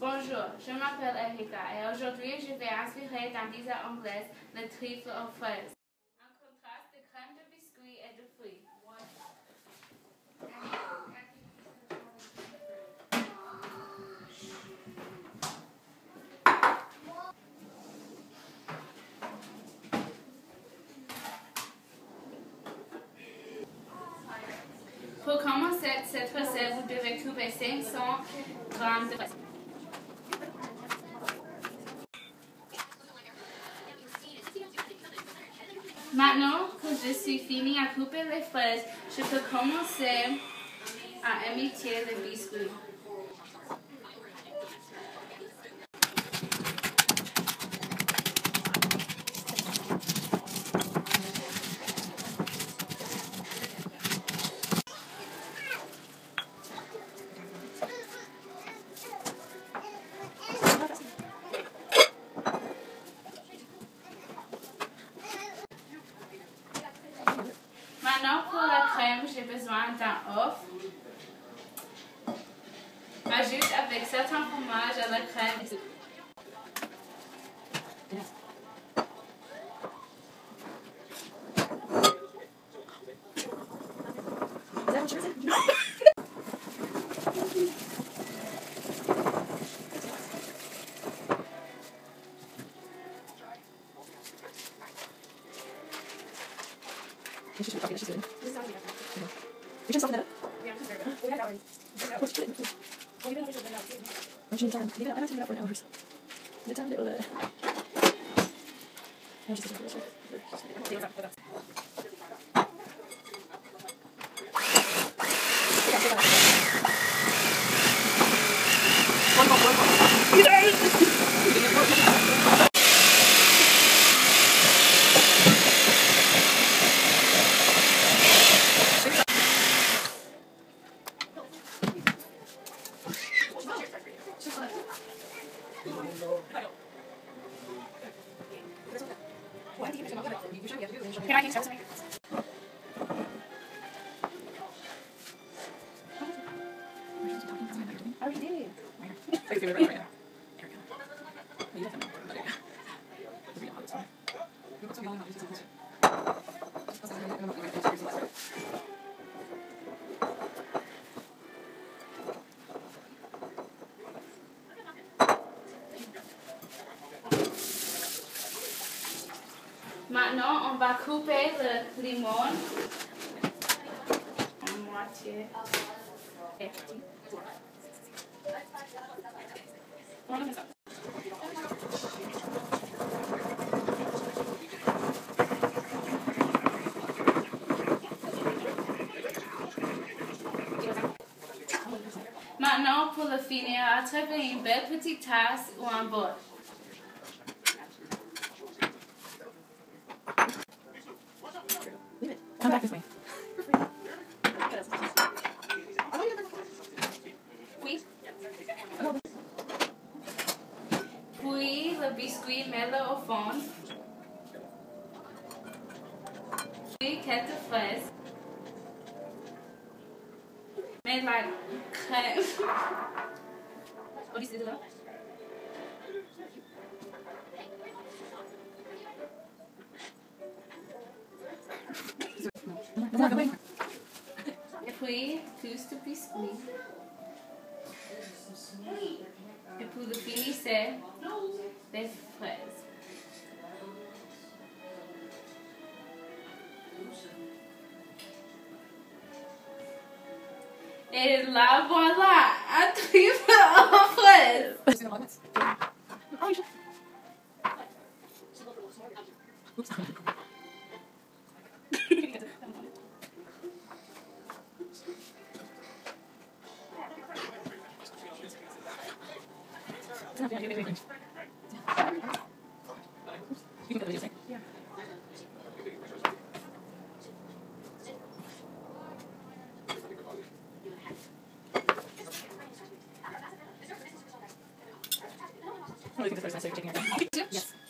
Bonjour, je m'appelle Erika et aujourd'hui je vais inspirer dans dessert anglaise le trifle aux fraises. Un contraste de crème de biscuits et de fruits. Pour commencer cette recette, vous devez couper 500 g de fraises. Maintenant que je suis fini à couper les fraises, je peux commencer à émietter le biscuit. Maintenant, pour la crème, j'ai besoin d'un œuf. Ajoute avec certains fromages à la crème. She's doing. This is how we have. You're just soften it up? Yeah, just very good. We had that already. What's it? Well, even if it's been out too. I'm sure time. Leave it. I'm not taking it up for an hour or so. The time to do it. I'm just going to take it up. One more. You did it! Can I keep something? I already did. Take a favorite right now. Maintenant, on va couper le limon en moitié. Maintenant, pour le finir, attrapez une belle petite tasse ou un bol. Come back this way. Puis le biscuit, mets-le au fond. Puis quelques fraises. Mets la crème. Puis tous de biscuits. Et pour le finissez, les fraises. Et là voilà, un trifle aux fraises. You can go to the music. Yeah. I think the first time I started taking it. Yes.